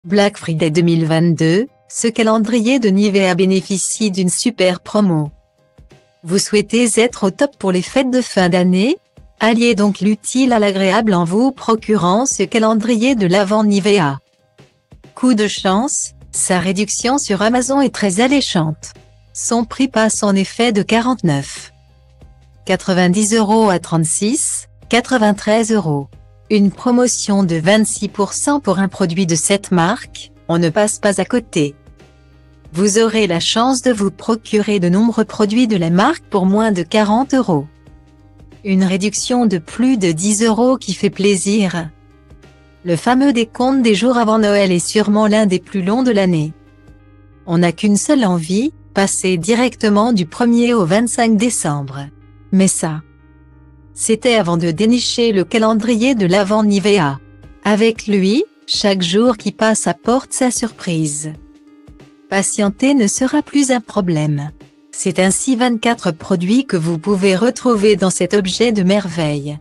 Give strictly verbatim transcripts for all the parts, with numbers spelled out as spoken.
Black Friday deux mille vingt-deux, ce calendrier de Nivea bénéficie d'une super promo. Vous souhaitez être au top pour les fêtes de fin d'année? Alliez donc l'utile à l'agréable en vous procurant ce calendrier de l'Avent Nivea. Coup de chance, sa réduction sur Amazon est très alléchante. Son prix passe en effet de quarante-neuf virgule quatre-vingt-dix euros à trente-six virgule quatre-vingt-treize euros. Une promotion de vingt-six pour cent pour un produit de cette marque, on ne passe pas à côté. Vous aurez la chance de vous procurer de nombreux produits de la marque pour moins de quarante euros. Une réduction de plus de dix euros qui fait plaisir. Le fameux décompte des jours avant Noël est sûrement l'un des plus longs de l'année. On n'a qu'une seule envie, passer directement du premier au vingt-cinq décembre. Mais ça, c'était avant de dénicher le calendrier de l'Avent Nivea. Avec lui, chaque jour qui passe apporte sa surprise. Patienter ne sera plus un problème. C'est ainsi vingt-quatre produits que vous pouvez retrouver dans cet objet de merveille.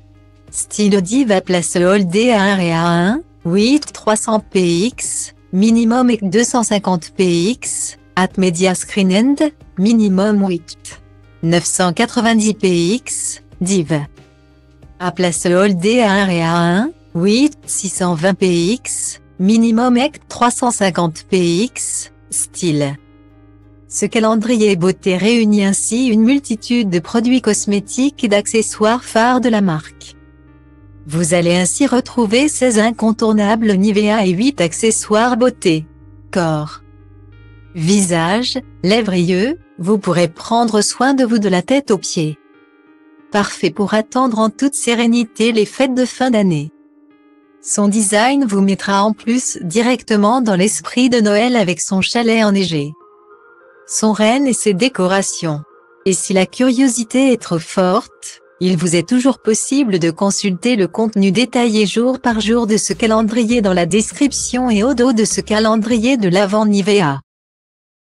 Style Diva Place All Day A un et A un, huit trois cents P X, minimum et deux cent cinquante P X, at Media Screen End, minimum huit neuf cent quatre-vingt-dix P X, Div. A Place All Day A un et A un, huit six cent vingt P X, minimum et trois cent cinquante P X, style. Ce calendrier beauté réunit ainsi une multitude de produits cosmétiques et d'accessoires phares de la marque. Vous allez ainsi retrouver seize incontournables Nivea et huit accessoires beauté. Corps, visage, lèvres et yeux, vous pourrez prendre soin de vous de la tête aux pieds. Parfait pour attendre en toute sérénité les fêtes de fin d'année. Son design vous mettra en plus directement dans l'esprit de Noël avec son chalet enneigé, son renne et ses décorations. Et si la curiosité est trop forte, il vous est toujours possible de consulter le contenu détaillé jour par jour de ce calendrier dans la description et au dos de ce calendrier de l'Avent Nivea.